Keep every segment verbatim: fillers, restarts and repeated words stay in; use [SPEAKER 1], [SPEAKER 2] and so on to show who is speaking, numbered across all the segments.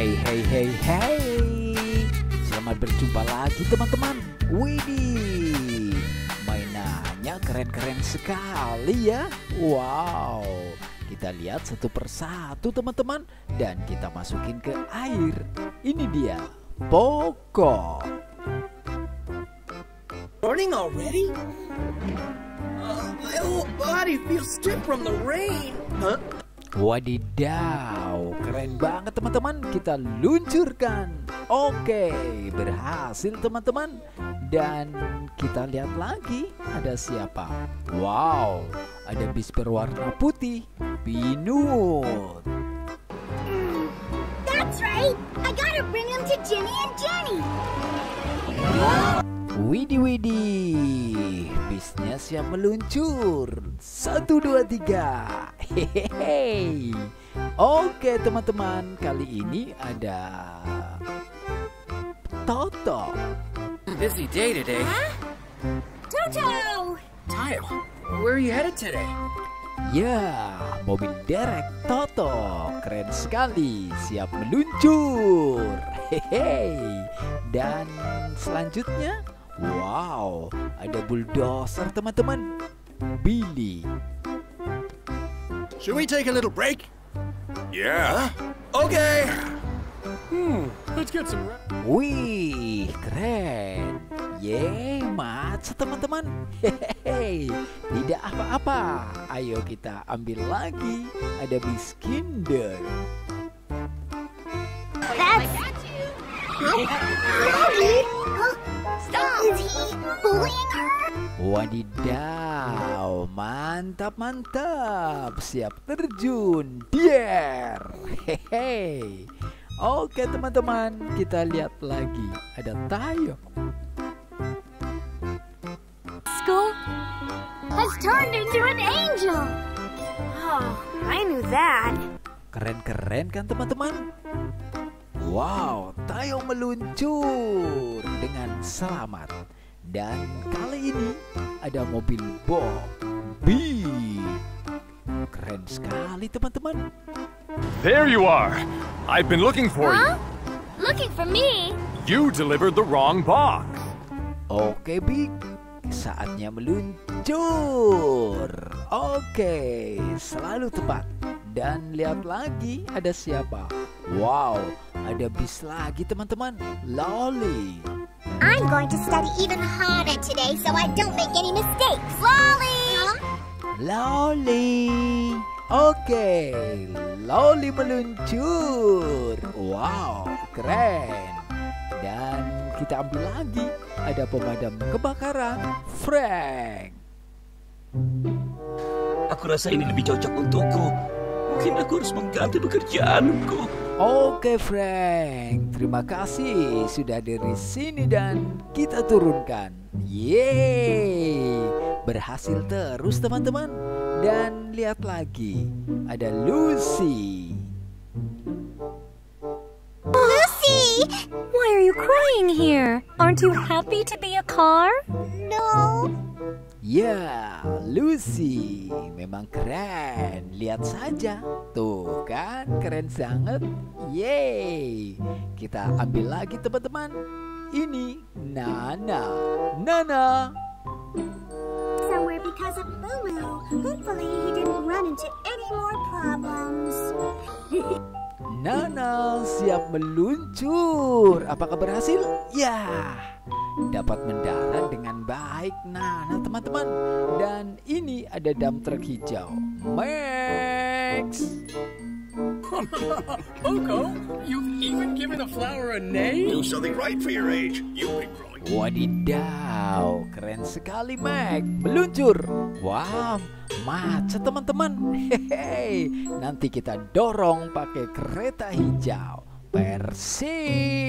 [SPEAKER 1] Hey hey hey hey, selamat berjumpa lagi teman-teman. Widih, mainannya keren-keren sekali ya. Wow, kita lihat satu persatu teman-teman, dan kita masukin ke air. Ini dia Poco.
[SPEAKER 2] Morning already? Uh, my whole body feels stiff from the rain. Huh?
[SPEAKER 1] Wadidaw, keren banget teman-teman. Kita luncurkan. Oke, berhasil teman-teman. Dan kita lihat lagi, ada siapa? Wow, ada bis berwarna putih, Pinut.
[SPEAKER 3] Mm, that's right. I gotta bring him to Ginny and Jenny.
[SPEAKER 1] Widih widih, bisnya siap meluncur. Satu dua tiga. Hehehe. Oke teman-teman, kali ini ada Toto.
[SPEAKER 2] Busy day today.
[SPEAKER 3] Huh? Toto!
[SPEAKER 2] Tayo, where are you headed today?
[SPEAKER 1] Ya, mobil derek Toto. Keren sekali, siap meluncur. Hehehe. Dan selanjutnya, wow, ada bulldozer teman-teman, Billy.
[SPEAKER 4] Should we take a little break?
[SPEAKER 2] Yeah. Okay.
[SPEAKER 4] Hmm, let's get some rest.
[SPEAKER 1] Wih, keren. Yeay, macet teman-teman. Hehehe, tidak apa-apa. Ayo kita ambil lagi. Ada bis Kinder.
[SPEAKER 3] That's... Daddy? Stop! Is he bullying her?
[SPEAKER 1] Wadidaw, mantap mantap. Siap terjun. Dier. Hehehe. Oke teman-teman, kita lihat lagi. Ada Tayo.
[SPEAKER 3] School has turned into an angel. Oh, I knew that.
[SPEAKER 1] Keren-keren kan teman-teman? Wow, Tayo meluncur dengan selamat. Dan kali ini ada mobil Bob Bee. Keren sekali teman-teman.
[SPEAKER 4] There you are. I've been looking for
[SPEAKER 3] Huh? Looking for me?
[SPEAKER 4] you. You delivered the wrong box.
[SPEAKER 1] Oke Big, saatnya meluncur. Oke, selalu tepat. Dan lihat lagi, ada siapa? Wow, ada bis lagi teman-teman, Lolly.
[SPEAKER 3] I'm going to study even harder today so I don't make any mistakes. Lolly! Huh?
[SPEAKER 1] Lolly. Oke, Lolly meluncur. Wow, keren. Dan kita ambil lagi, ada pemadam kebakaran, Frank.
[SPEAKER 5] Aku rasa ini lebih cocok untukku. Mungkin aku harus mengganti pekerjaanku.
[SPEAKER 1] Oke Frank, terima kasih sudah dari sini dan kita turunkan. Yeay, berhasil terus teman-teman. Dan lihat lagi, ada Lucy.
[SPEAKER 3] Lucy! Why are you crying here? Aren't you happy to be a car? No.
[SPEAKER 1] Ya, Lucy memang keren. Lihat saja, tuh kan keren sangat. Yeay, kita ambil lagi teman-teman. Ini Nana. Nana.
[SPEAKER 3] Somewhere because of Boo. Hopefully he didn't run into any more problems.
[SPEAKER 1] Nana siap meluncur. Apakah berhasil? Ya, dapat mendarat dengan baik Nana teman-teman. Dan ini ada dump truck hijau, Max.
[SPEAKER 2] Poco, you've even given a flower a name?
[SPEAKER 4] Do something right for your age. You've been growing.
[SPEAKER 1] Wadidaw, keren sekali Mac. Meluncur. Wow, macet teman-teman. Hehehe. Nanti kita dorong pakai kereta hijau Persi.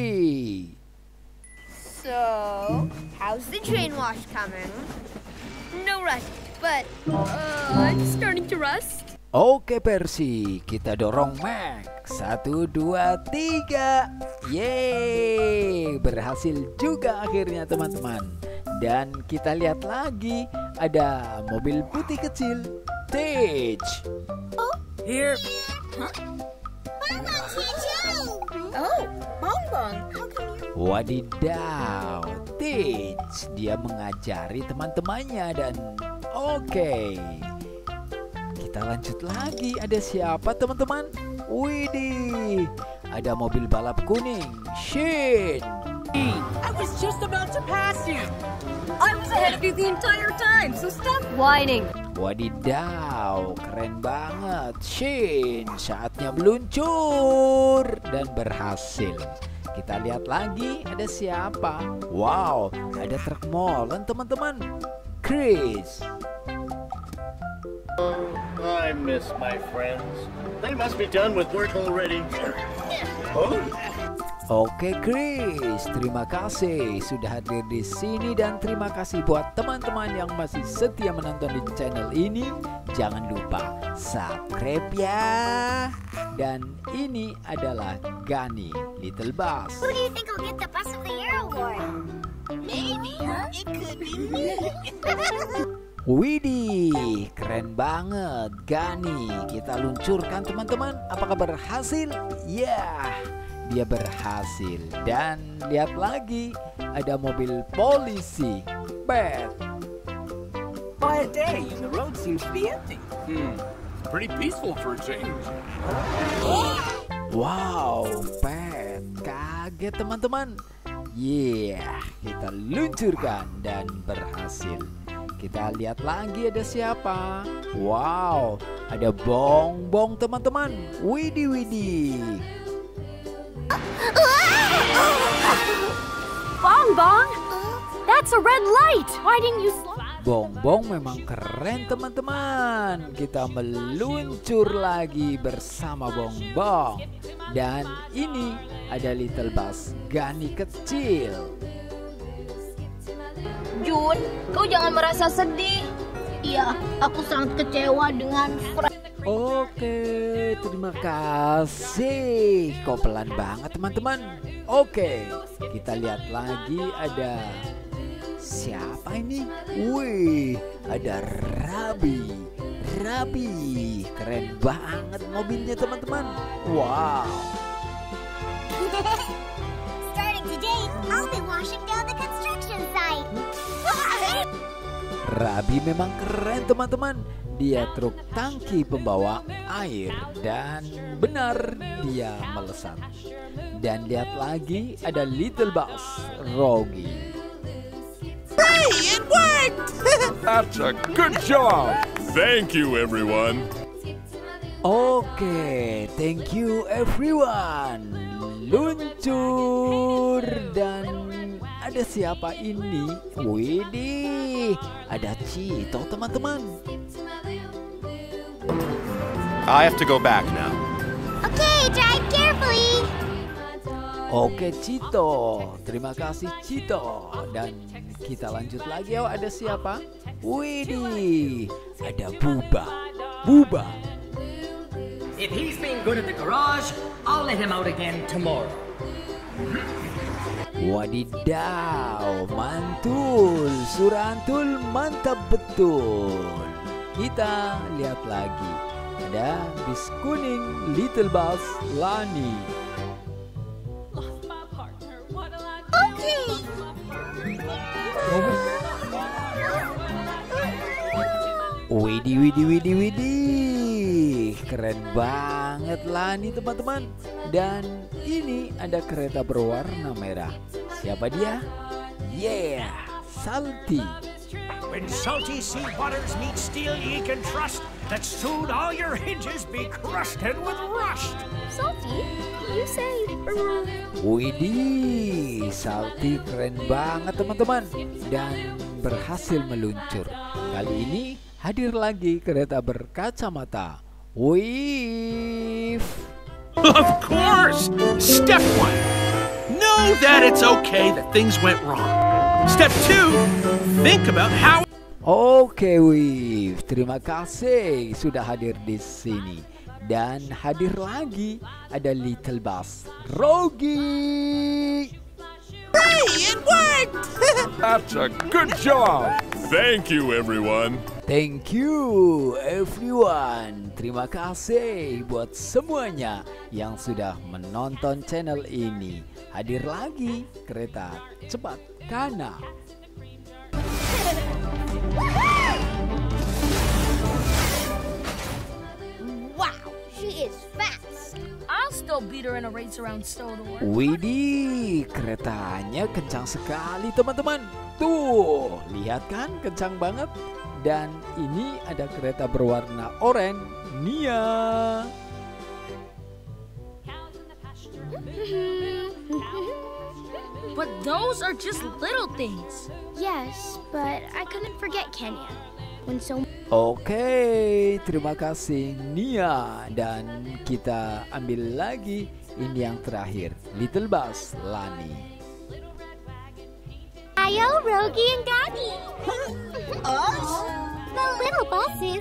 [SPEAKER 6] So, how's the train wash coming? No rush, but uh, it's starting to rust.
[SPEAKER 1] Oke Persi, kita dorong Mac. Satu, dua, tiga. Yeay, berhasil juga akhirnya teman-teman. Dan kita lihat lagi, ada mobil putih kecil, Teach.
[SPEAKER 2] Here.
[SPEAKER 3] Mama, Chicho!
[SPEAKER 2] Oh, Bongbong, how come you...
[SPEAKER 1] Wadidaw, Teach, dia mengajari teman-temannya dan oke. Okay. Kita lanjut lagi, ada siapa teman-teman? Widih, ada mobil balap kuning, Shin.
[SPEAKER 2] I was just about to pass you.
[SPEAKER 3] I was ahead of you the entire time, so stop whining.
[SPEAKER 1] Wadidaw, keren banget, Shin. Saatnya meluncur dan berhasil. Kita lihat lagi, ada siapa? Wow, ada truk molen teman-teman, Chris.
[SPEAKER 7] I miss my friends. They must be done with work already. Oh.
[SPEAKER 1] Oke Chris, terima kasih sudah hadir di sini dan terima kasih buat teman-teman yang masih setia menonton di channel ini. Jangan lupa subscribe ya. Dan ini adalah Gani, Little Bus.
[SPEAKER 3] Who do you think will get the Bus of the Year award?
[SPEAKER 2] Maybe, huh? It could be me.
[SPEAKER 1] Widih, keren banget Gani. Kita luncurkan teman-teman. Apakah berhasil? Ya, yeah, dia berhasil. Dan lihat lagi, ada mobil polisi, Pat.
[SPEAKER 2] By a day, the road seems to be empty.
[SPEAKER 4] Hmm, pretty peaceful for a change.
[SPEAKER 1] Wow, Pat, kaget teman-teman. Yeah, kita luncurkan dan berhasil. Kita lihat lagi ada siapa. Wow, ada Bongbong teman-teman. Widih widih.
[SPEAKER 3] Bongbong, that's a red light. Why didn't you slow?
[SPEAKER 1] Bongbong memang keren teman-teman. Kita meluncur lagi bersama Bongbong. Dan ini ada Little Bus Gani kecil.
[SPEAKER 8] Jun, kau jangan merasa sedih. Iya, aku sangat kecewa dengan Frank.
[SPEAKER 1] Oke, terima kasih. Kok pelan banget teman-teman. Oke, kita lihat lagi ada siapa ini? Wih, ada Rabi. Rabi, keren banget mobilnya teman-teman. Wow.
[SPEAKER 3] Starting today, I'll be washing down the construction site.
[SPEAKER 1] Rabi memang keren teman-teman. Dia truk tangki pembawa air dan benar dia melesat. Dan lihat lagi ada Little Bus Rogi.
[SPEAKER 2] Hey, it worked!
[SPEAKER 4] That's a good job. Thank you, everyone.
[SPEAKER 1] Oke, thank you everyone. Luncur dan ada siapa ini? Widih, ada Cito teman-teman.
[SPEAKER 9] I have to go back now.
[SPEAKER 3] Okay, drive carefully.
[SPEAKER 1] Oke Cito, terima kasih Cito. Dan kita lanjut lagi ya, ada siapa? Widih, ada Buba. Buba.
[SPEAKER 10] If he's been good at the garage, I'll let him out again tomorrow.
[SPEAKER 1] Wadidaw, mantul, surantul, mantap betul. Kita lihat lagi, ada bis kuning Little Bus Lani.
[SPEAKER 3] Okay.
[SPEAKER 1] Widih, widih, widih, widih, keren banget Lani teman-teman. Dan ini ada kereta berwarna merah. Siapa dia? Yeah, Salty.
[SPEAKER 11] When salty sea waters meet steel ye can trust, that soon all your hinges be crusted with rust.
[SPEAKER 3] Salty, you say.
[SPEAKER 1] Widih, Salty keren banget teman-teman. Dan berhasil meluncur. Kali ini hadir lagi kereta berkacamata. Wave.
[SPEAKER 11] Of course! Step one, know that it's okay that things went wrong. Step two, think about how...
[SPEAKER 1] Oke Wave, terima kasih sudah hadir di sini. Dan hadir lagi ada Little Bus Rogi.
[SPEAKER 2] Hey, it worked!
[SPEAKER 4] That's a good job. Thank you, everyone.
[SPEAKER 1] Thank you everyone. Terima kasih buat semuanya yang sudah menonton channel ini. Hadir lagi kereta cepat Kana.
[SPEAKER 6] Wow, she is fast.
[SPEAKER 3] I'll still beat her in a race around Stodor.
[SPEAKER 1] Widih, keretanya kencang sekali teman-teman. Tuh, lihat kan kencang banget. Dan ini ada kereta berwarna oranye, Nia.
[SPEAKER 3] But those are just little things.
[SPEAKER 6] Yes, but I couldn't forget Kenya. When so
[SPEAKER 1] Oke, terima kasih Nia. Dan kita ambil lagi ini yang terakhir, Little Bus Lani.
[SPEAKER 3] Ayo, Rogi and Daddy. Us? The little buses.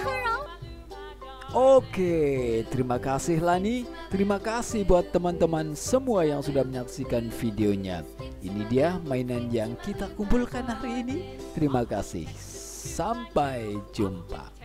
[SPEAKER 1] Oke, terima kasih Lani. Terima kasih buat teman-teman semua yang sudah menyaksikan videonya. Ini dia mainan yang kita kumpulkan hari ini. Terima kasih. Sampai jumpa.